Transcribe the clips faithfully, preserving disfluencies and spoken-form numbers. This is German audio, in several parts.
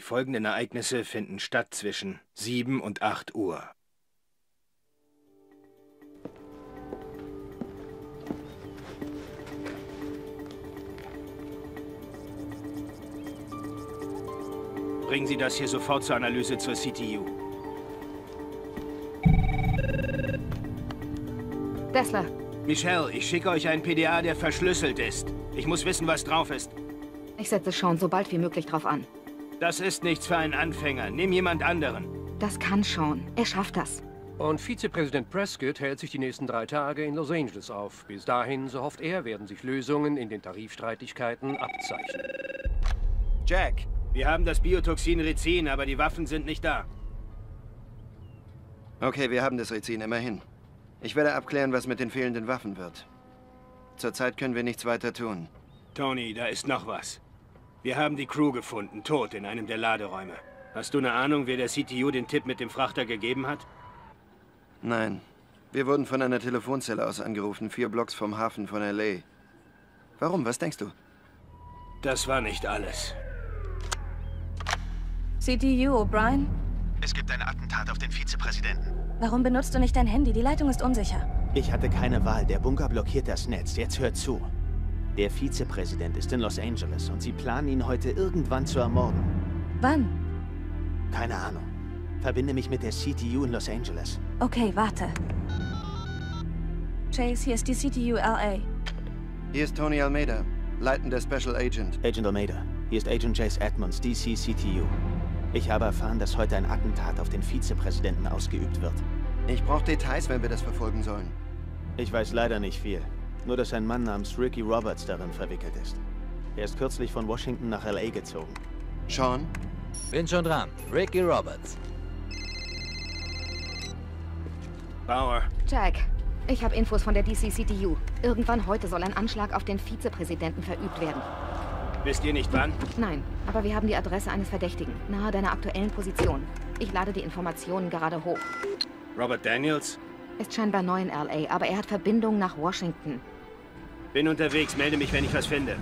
folgenden Ereignisse finden statt zwischen sieben und acht Uhr. Bringen Sie das hier sofort zur Analyse zur C T U. Dessler. Michelle, ich schicke euch einen P D A, der verschlüsselt ist. Ich muss wissen, was drauf ist. Ich setze Sean so bald wie möglich drauf an. Das ist nichts für einen Anfänger. Nimm jemand anderen. Das kann Sean. Er schafft das. Und Vizepräsident Prescott hält sich die nächsten drei Tage in Los Angeles auf. Bis dahin, so hofft er, werden sich Lösungen in den Tarifstreitigkeiten abzeichnen. Jack, wir haben das Biotoxin Rizin, aber die Waffen sind nicht da. Okay, wir haben das Rizin, immerhin. Ich werde abklären, was mit den fehlenden Waffen wird. Zurzeit können wir nichts weiter tun. Tony, da ist noch was. Wir haben die Crew gefunden, tot in einem der Laderäume. Hast du eine Ahnung, wer der C T U den Tipp mit dem Frachter gegeben hat? Nein. Wir wurden von einer Telefonzelle aus angerufen, vier Blocks vom Hafen von L A. Warum? Was denkst du? Das war nicht alles. C T U, O'Brien? Es gibt ein Attentat auf den Vizepräsidenten. Warum benutzt du nicht dein Handy? Die Leitung ist unsicher. Ich hatte keine Wahl. Der Bunker blockiert das Netz. Jetzt hört zu. Der Vizepräsident ist in Los Angeles und sie planen ihn heute irgendwann zu ermorden. Wann? Keine Ahnung. Verbinde mich mit der C T U in Los Angeles. Okay, warte. Chase, hier ist die C T U L A. Hier ist Tony Almeida, leitender Special Agent. Agent Almeida, hier ist Agent Chase Edmonds, D C C T U. Ich habe erfahren, dass heute ein Attentat auf den Vizepräsidenten ausgeübt wird. Ich brauche Details, wenn wir das verfolgen sollen. Ich weiß leider nicht viel. Nur, dass ein Mann namens Ricky Roberts darin verwickelt ist. Er ist kürzlich von Washington nach L A gezogen. Sean? Bin schon dran. Ricky Roberts. Bauer. Jack, ich habe Infos von der D C C T U. Irgendwann heute soll ein Anschlag auf den Vizepräsidenten verübt werden. Wisst ihr nicht wann? Nein, aber wir haben die Adresse eines Verdächtigen, nahe deiner aktuellen Position. Ich lade die Informationen gerade hoch. Robert Daniels? Ist scheinbar neu in L A, aber er hat Verbindungen nach Washington. Bin unterwegs, melde mich, wenn ich was finde.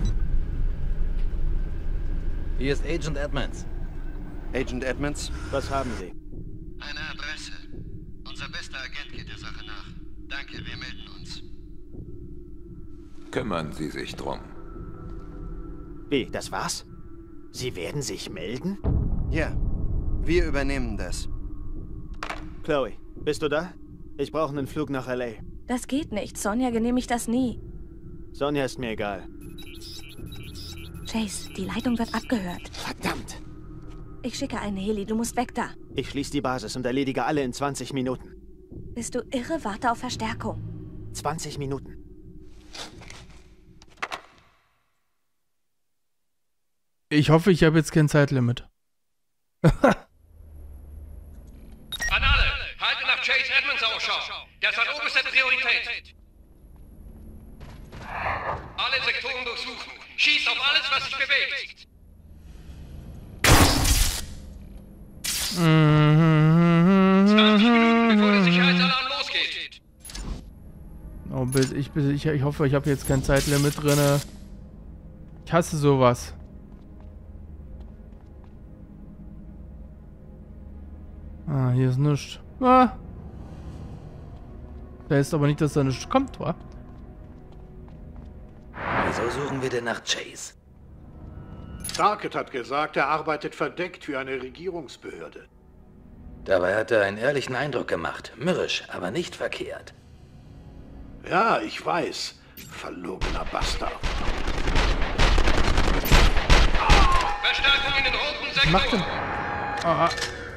Hier ist Agent Edmonds. Agent Edmonds? Was haben Sie? Eine Adresse. Unser bester Agent geht der Sache nach. Danke, wir melden uns. Kümmern Sie sich drum. Wie, das war's? Sie werden sich melden? Ja, wir übernehmen das. Chloe, bist du da? Ich brauche einen Flug nach L A. Das geht nicht. Sonja genehmigt das nie. Sonja ist mir egal. Chase, die Leitung wird abgehört. Verdammt! Ich schicke einen Heli. Du musst weg da. Ich schließe die Basis und erledige alle in zwanzig Minuten. Bist du irre? Warte auf Verstärkung. zwanzig Minuten. Ich hoffe, ich habe jetzt kein Zeitlimit. An alle, halte nach Chase Edmonds Ausschau. Das hat oberste Priorität. Alle Sektoren durchsuchen. Schießt auf alles, was sich bewegt. zwanzig Minuten, bevor der Sicherheitsalarm losgeht. Oh, bitte, ich, bitte, ich, ich hoffe, ich habe jetzt kein Zeitlimit drin. Ich hasse sowas. Ah, hier ist nichts. Ah. Da ist aber nicht, dass da nichts kommt, wa? Wieso suchen wir denn nach Chase? Starkett hat gesagt, er arbeitet verdeckt für eine Regierungsbehörde. Dabei hat er einen ehrlichen Eindruck gemacht. Mürrisch, aber nicht verkehrt. Ja, ich weiß. Verlogener Bastard. Verstärkung in den roten Sektor. Macht denn? Ah.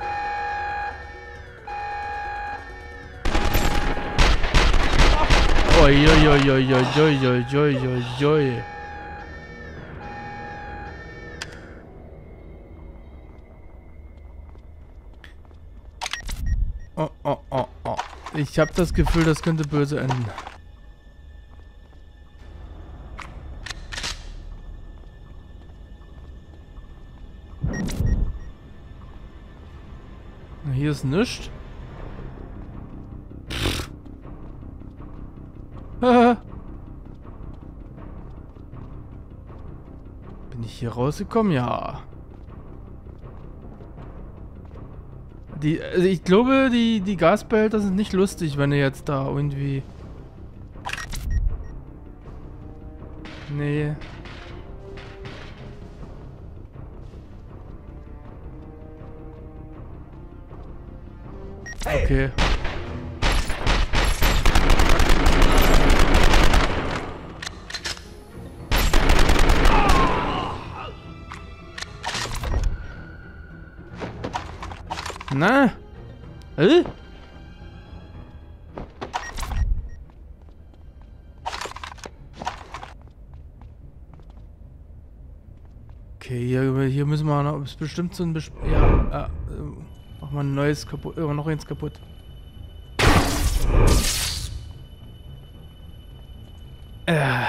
Oi, oi, oi, oi, oi, oi, oi, oi, oi. Oh, oh, oh, oh. Ich habe das Gefühl, das könnte böse enden. Hier ist nichts. Bin ich hier rausgekommen? Ja. Die, also ich glaube, die, die Gasbehälter sind nicht lustig, wenn ihr jetzt da irgendwie... Nee. Okay. Na? Äh? Okay, hier, hier müssen wir noch, ist bestimmt so ein Besp ja, äh, mach mal ein neues kaputt, äh, noch eins kaputt. Äh.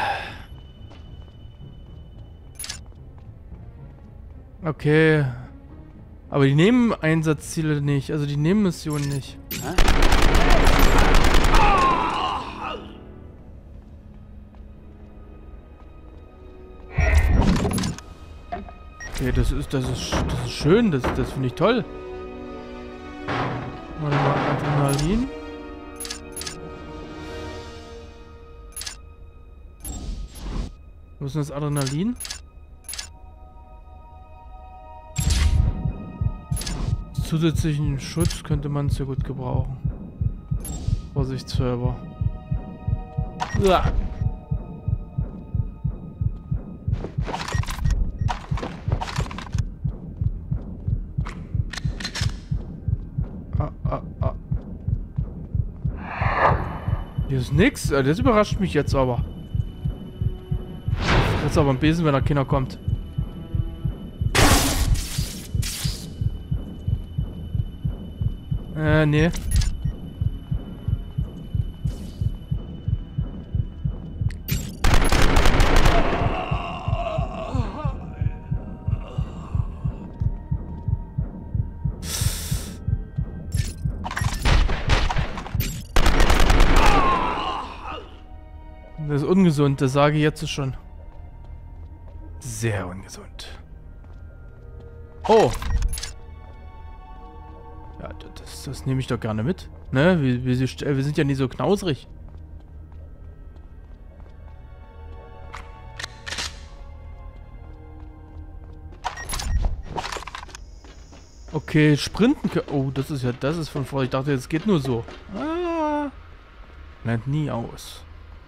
Okay. Aber die Nebeneinsatzziele nicht, also die Nebenmissionen nicht. Okay, das ist, das ist, das ist schön, das, das finde ich toll. Warte mal, Adrenalin. Wo ist denn das Adrenalin? Zusätzlichen Schutz könnte man sehr gut gebrauchen. Vorsichtshalber. Uah. Ah, ah, ah. Hier ist nix. Das überrascht mich jetzt aber. Jetzt aber ein Besen, wenn der Kinder kommt. Äh, nee. Das ist ungesund, das sage ich jetzt schon. Sehr ungesund. Oh! Ja, das, das nehme ich doch gerne mit. Ne? Wir, wir, wir sind ja nie so knausrig. Okay, sprinten können. Oh, das ist ja, das ist von vor. Ich dachte, es geht nur so. Ah, lernt nie aus.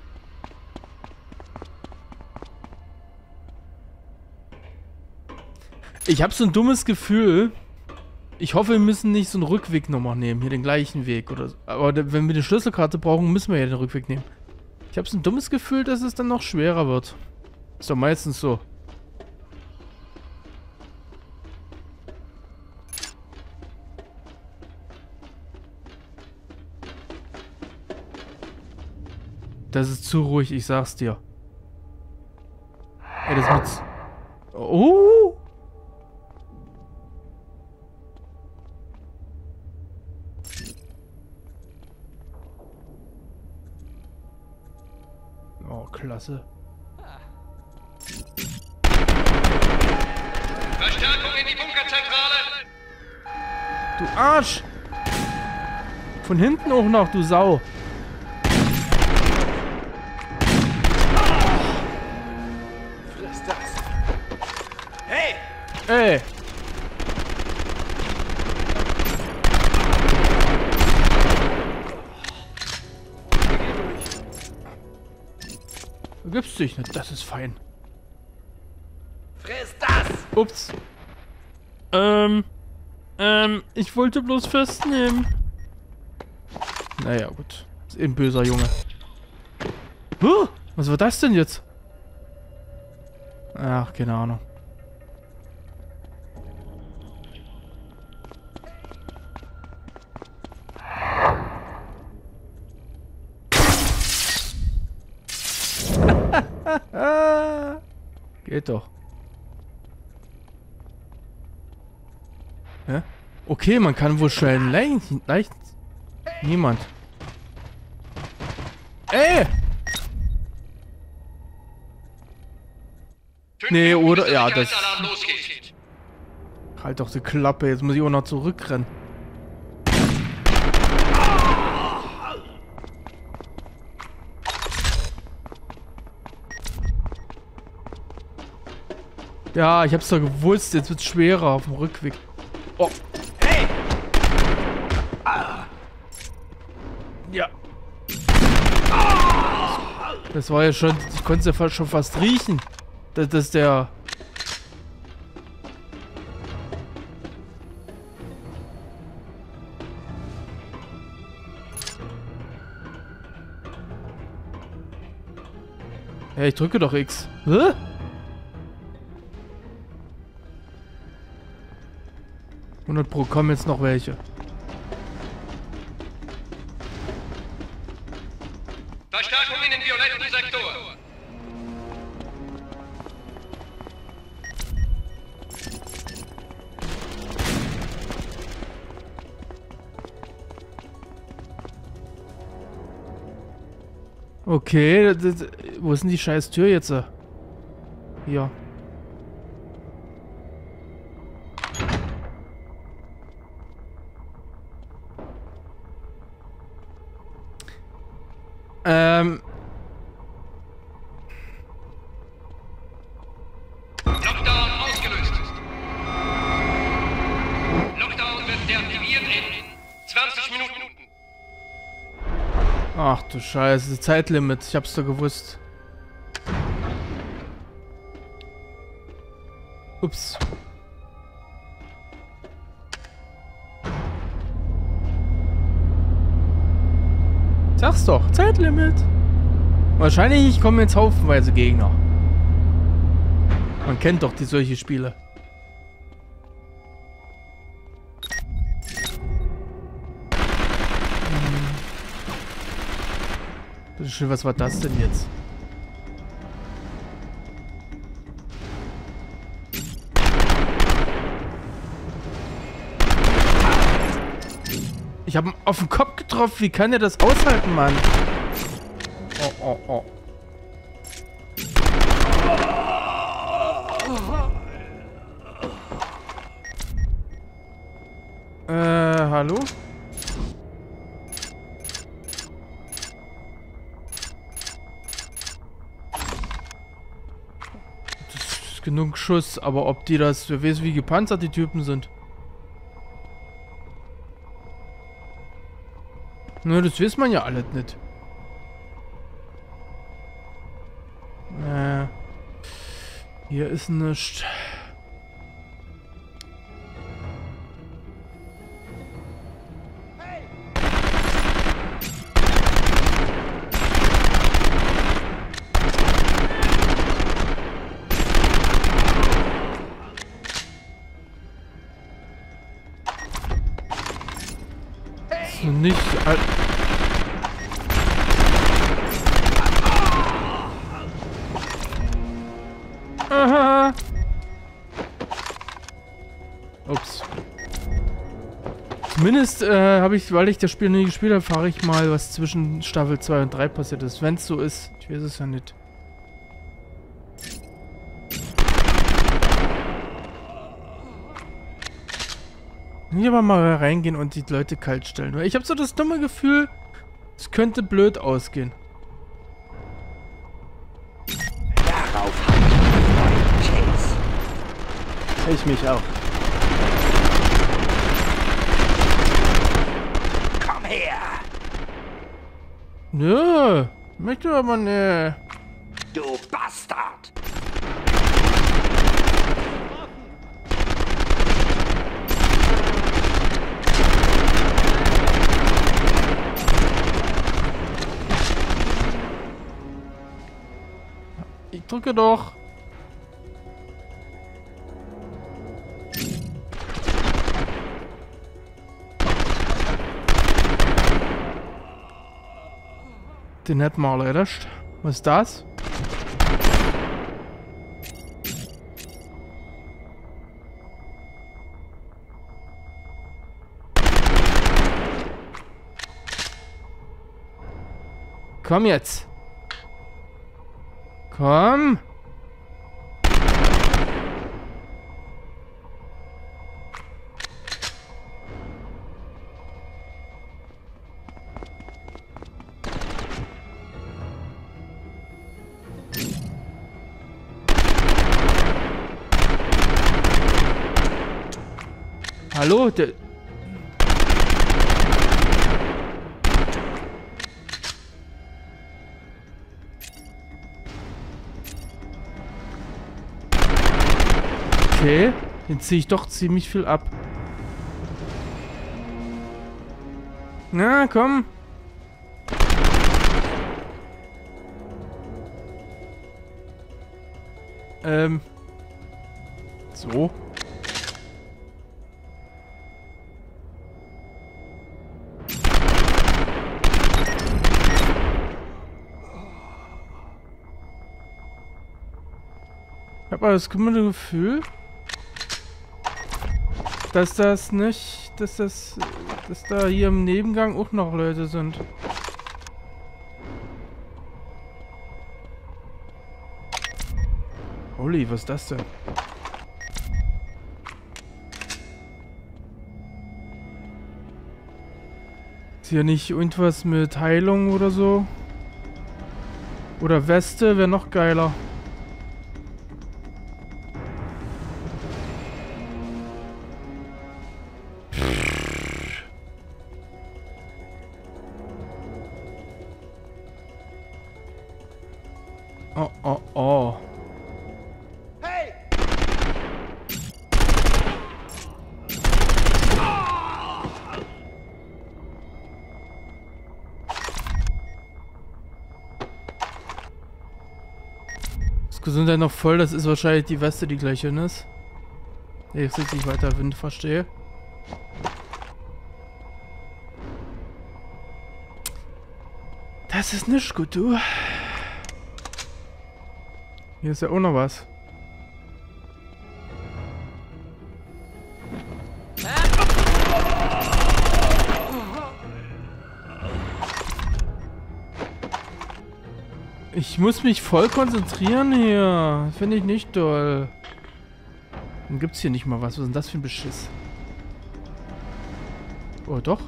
Ich habe so ein dummes Gefühl. Ich hoffe, wir müssen nicht so einen Rückweg nochmal nehmen. Hier den gleichen Weg. Oder so. Aber wenn wir die Schlüsselkarte brauchen, müssen wir ja den Rückweg nehmen. Ich habe so ein dummes Gefühl, dass es dann noch schwerer wird. Ist doch meistens so. Das ist zu ruhig, ich sag's dir. Ey, das mit... Oh! Oh, klasse. Verstärkung in die Bunkerzentrale! Du Arsch! Von hinten auch noch, du Sau! Friss das! Hey! Ey! Du gibst dich nicht, das ist fein. Friss das! Ups. Ähm. Ähm, ich wollte bloß festnehmen. Naja, gut. Ist eben ein böser Junge. Huh, was war das denn jetzt? Ach, keine Ahnung. Geht doch. Hä? Okay, man kann wohl schnell leicht... leicht niemand. Ey! Nee, oder? Ja, das... Halt doch die Klappe, jetzt muss ich auch noch zurückrennen. Ja, ich hab's doch gewusst. Jetzt wird's schwerer auf dem Rückweg. Oh. Hey! Ah. Ja. Das war ja schon... Ich konnte es ja schon fast riechen. Das ist der... Ja, ich drücke doch X. Hä? hundert Pro kommen jetzt noch welche. Verstärkung in den violetten Sektor. Okay, das, das, wo ist denn die scheiß Tür jetzt? Hier. Ähm. Lockdown ausgelöst. Lockdown wird deaktiviert in zwanzig Minuten. Ach du Scheiße, Zeitlimit. Ich hab's doch gewusst. Ups. Sag's doch, Zeitlimit. Wahrscheinlich kommen jetzt haufenweise Gegner. Man kennt doch die solche Spiele. Schön, was war das denn jetzt? Ich habe ihn auf den Kopf getroffen. Wie kann er das aushalten, Mann? Oh, oh, oh. Äh, hallo? Genug Schuss, aber ob die das, wer weiß, wie gepanzert die Typen sind. Na, das weiß man ja alles nicht. Äh, hier ist nichts. Nicht all Aha. Ups. Zumindest äh, habe ich, weil ich das Spiel nie gespielt habe, fahre ich mal, was zwischen Staffel zwei und drei passiert ist. Wenn es so ist. Ich weiß es ja nicht. Hier aber mal reingehen und die Leute kalt stellen. Ich habe so das dumme Gefühl, es könnte blöd ausgehen. Darauf haben wir einen neuen Chase. Ich mich auch. Komm her! Nö, möchte aber ne. Du Bastard! Ich drücke doch. Den hätten wir alle erwischt. Was ist das? Komm jetzt. Komm. Hallo? Der... Okay, den ziehe ich doch ziemlich viel ab. Na, komm. Ähm. So. Ich habe aber das kümmernde Gefühl, dass das nicht, dass das, dass da hier im Nebengang auch noch Leute sind. Holy, was ist das denn? Ist hier nicht irgendwas mit Heilung oder so? Oder Weste wäre noch geiler. Oh, oh, oh. Hey! Ist Gesundheit noch voll? Das ist wahrscheinlich die Weste, die gleich hin ist. Nee, jetzt richtig weiter Wind, verstehe. Das ist nicht gut, du. Hier ist ja auch noch was. Ich muss mich voll konzentrieren hier. Finde ich nicht toll. Dann gibt's hier nicht mal was. Was ist denn das für ein Beschiss? Oh, doch.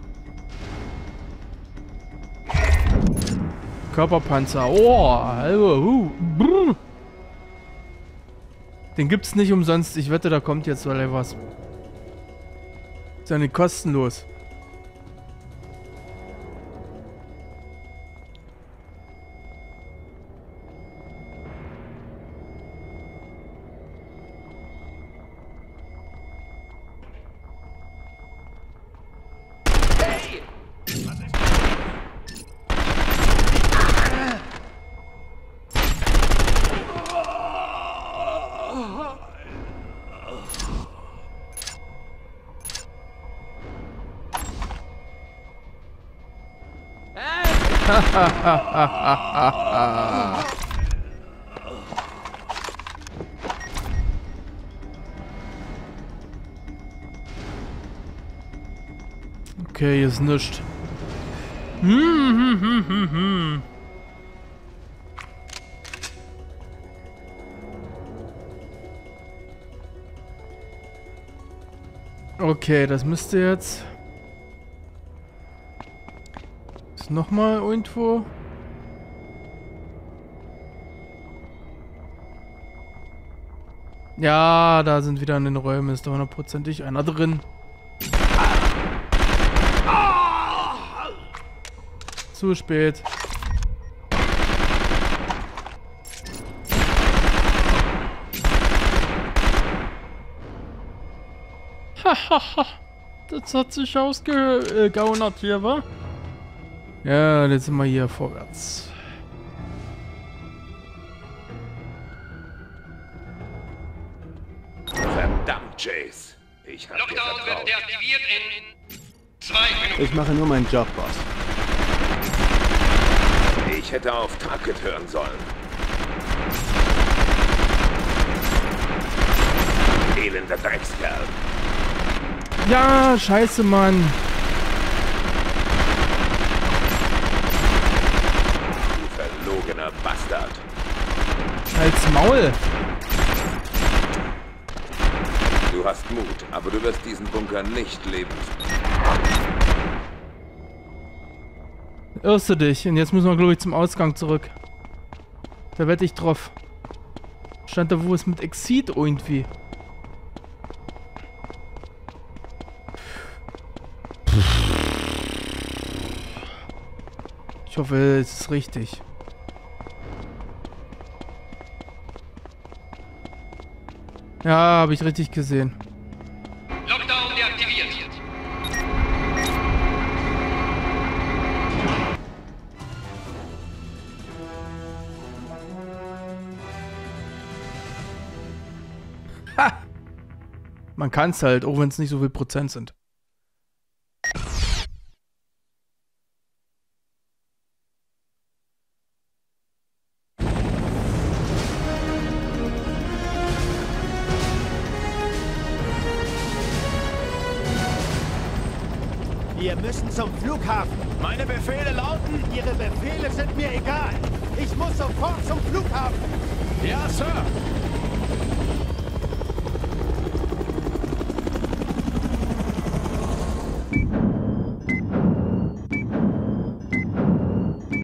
Körperpanzer. Oh, hallo. Uh, brr. Den gibt's nicht umsonst. Ich wette, da kommt jetzt weil was. Ist ja nicht kostenlos. Okay, hier ist nichts. Hm, hm, hm, hm, hm. Okay, das müsste jetzt... Ist nochmal irgendwo... Ja, da sind wieder in den Räumen, ist da hundertprozentig einer drin. Zu spät. Hahaha. Das hat sich ausgegaunert hier, wa? Ja, jetzt sind wir hier vorwärts. Verdammt, Chase. Ich hab dir vertraut. Lockdown wird deaktiviert in zwei Minuten. Ich mache nur meinen Job, Boss. Ich hätte auf Target hören sollen. Elender Dreckskerl. Ja, scheiße, Mann. Du verlogener Bastard. Halt's Maul. Du hast Mut, aber du wirst diesen Bunker nicht leben. Irrst du dich? Und jetzt müssen wir, glaube ich, zum Ausgang zurück. Da wette ich drauf. Stand da wo es mit Exit irgendwie. Ich hoffe, es ist richtig. Ja, habe ich richtig gesehen. Lockdown deaktiviert. Ha! Man kann es halt, auch wenn es nicht so viel Prozent sind. Wir müssen zum Flughafen. Meine Befehle lauten, Ihre Befehle sind mir egal. Ich muss sofort zum Flughafen. Ja, Sir.